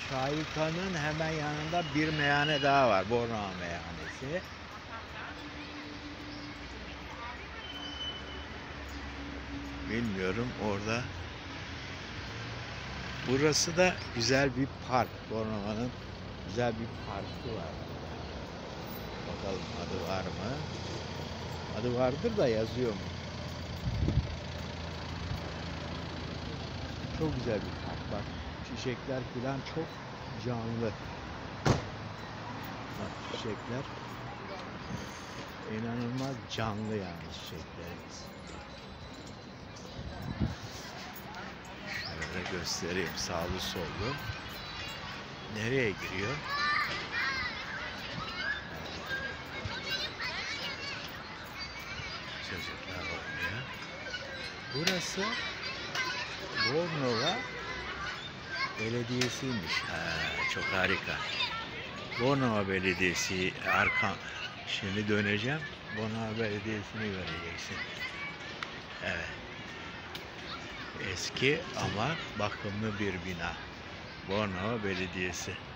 Şahika'nın hemen yanında bir meyhane daha var. Bornova Meyhanesi. Bilmiyorum orada. Burası da güzel bir park. Bornova'nın güzel bir parkı var. Bakalım adı var mı? Adı vardır da yazıyor mu? Çok güzel bir park. Bak çiçekler falan çok canlı. Bak çiçekler inanılmaz canlı yani çiçeklerimiz. Şöyle göstereyim sağlı sollu. Nereye giriyor? Çocuklar oynuyor. Burası Bornova Belediyesi'ymiş. Çok harika. Bornova Belediyesi arka. Şimdi döneceğim. Bornova Belediyesi'ni göreceksin. Evet. Eski ama bakımlı bir bina. Bornova Belediyesi.